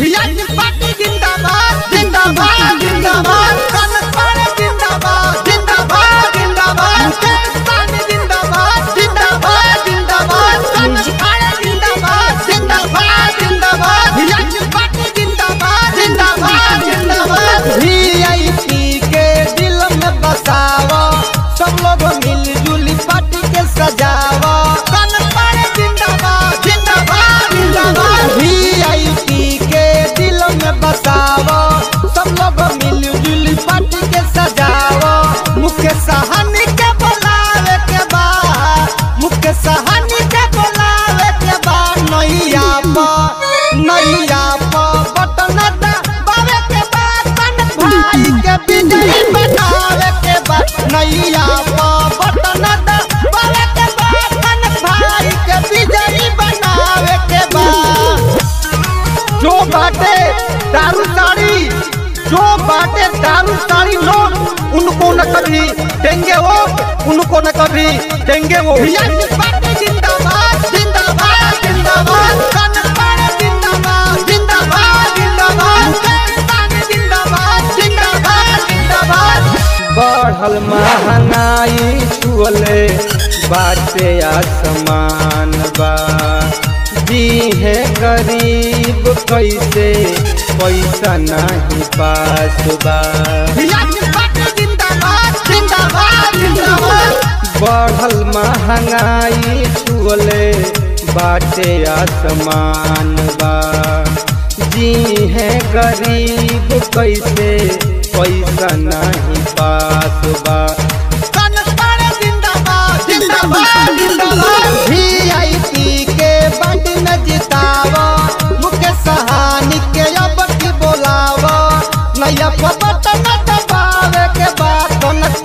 Party जिंदाबाद जिंदाबाद जिंदाबाद, कांग्रेस पार्टी जिंदाबाद जिंदाबाद जिंदाबाद, मुकेश जिंदाबाद जिंदाबाद जिंदाबाद, कांग्रेस पार्टी जिंदाबाद जिंदाबाद जिंदाबाद, पार्टी जिंदाबाद जिंदाबाद जिंदाबाद। वीआईपी के दिल में बसावा, सब लोग मिलजुल पार्टी के सजावा, कांग्रेस पार्टी जिंदाबाद जिंदाबाद जिंदाबाद। वीआईपी के दिल में बसावा, सब लोग मिलजुल पार्टी के सजावा, मुख्य सहानी के बुलावे के बाद, मुख्य सहानी के बुलावे के बाद, नैया पा बटन दबावे के बाद, कांग्रेस भाई के विजयी बनावे के बाद, नैया पा बटन दबावे के बाद, कांग्रेस भाई के विजयी बनावे के बाद। जो बाटे दारू साड़ी लोग, उनको न कभी देंगे वो, उनको न कभी देंगे वो। पार्टी जिंदाबाद जिंदाबाद जिंदाबाद, कांग्रेस पार्टी जिंदाबाद जिंदाबाद जिंदाबाद, जिंदाबाद जिंदाबाद जिंदाबाद। बढ़ल महंगाई छुअले बाटे आसमान बा, जी है गरीब कैसे पैसा नहीं पास बा। बढ़ल महंगाई छुअले बाटे आसमान बा, जी है गरीब कैसे पैसा नहीं पास बा। वीआईपी के बंड में जितावा, मुकेश सहानी के अब की बोलावा, नैया बटन दबावे के बाद, कांग्रेस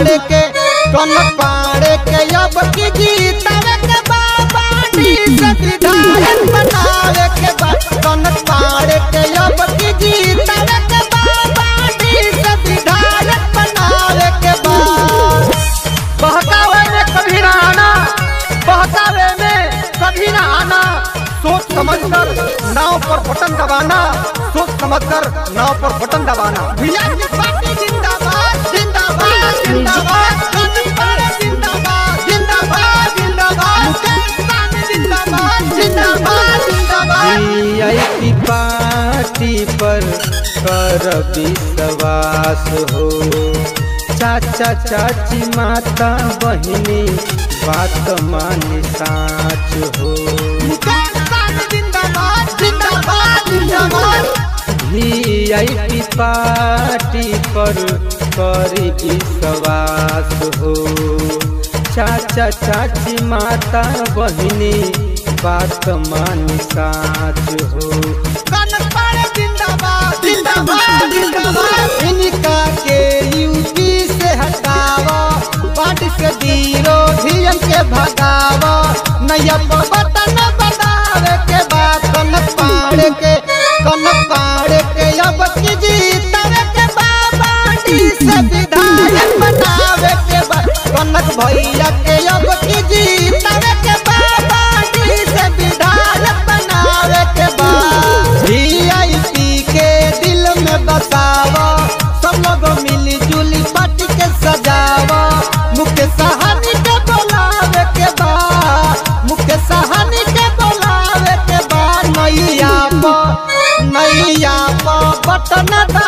पार्टी के अब की जीतावे के बाद, पार्टी से विधायक बनावे के बाद, कांग्रेस पार्टी के अब की जीतावे के बाद, पार्टी से विधायक बनावे के बाद। बहकावे में कभी ना आना, बहकावे में कभी ना आना, सोच समझकर नाव पर बटन दबाना, सोच समझकर नाव पर बटन दबाना। पार्टी जिंदाबाद जिंदाबाद जिंदाबाद, कांग्रेस पार्टी जिंदाबाद जिंदाबाद जिंदाबाद, मुकेश जिंदाबाद जिंदाबाद जिंदाबाद। वीआईपी पार्टी पर कर विश्वास हो, चाचा चाची माता बहिनी बात मानी साच हो। वीआईपी पार्टी पर करी विश्वास हो, चाचा चाची माता बहिनी बात मानी साच हो। कांग्रेस पार्टी जिंदाबाद जिंदाबाद जिंदाबाद, इनका के यूपी से हटावा, पार्टी से विरोधियन के भगावा, नैया बटन बतावे के बाद, कांग्रेस पार्टी के अब की जीतावे के बाद, पार्टी से विधायक बनावे के बाद, कांग्रेस भैया के अब की जीतावे के बाद, पार्टी से विधायक बनावे के बाद। वीआईपी के दिल में बसावा, सब लोग मिली जुली पार्टी के सजावा, मुख्य सहानी के बोलावे के बाद, मुख्य सहानी के बोलावे के बाद, नैया पा बटन